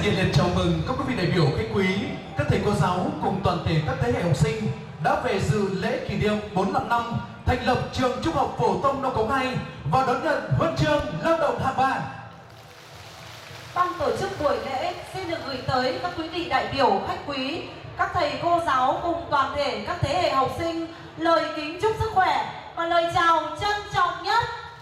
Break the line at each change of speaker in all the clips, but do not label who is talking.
nhiệt liệt chào mừng các quý vị đại biểu khách quý, các thầy cô giáo cùng toàn thể các thế hệ học sinh đã về dự lễ kỷ niệm 45 năm thành lập trường Trung học phổ thông Nông Cống 2 và đón nhận huân chương lao động hạng 3.
Ban tổ chức buổi lễ xin được gửi tới các quý vị đại biểu khách quý, các thầy cô giáo cùng toàn thể các thế hệ học sinh lời kính chúc sức khỏe và lời chào trân trọng nhất.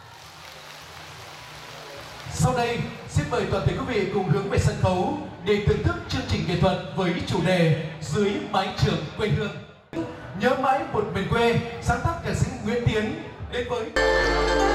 Sau đây, xin mời toàn thể quý vị cùng hướng về sân khấu để thưởng thức chương trình nghệ thuật với chủ đề Dưới mái trường quê hương. Nhớ mãi một miền quê, sáng tác nhạc sĩ Nguyễn Tiến đến với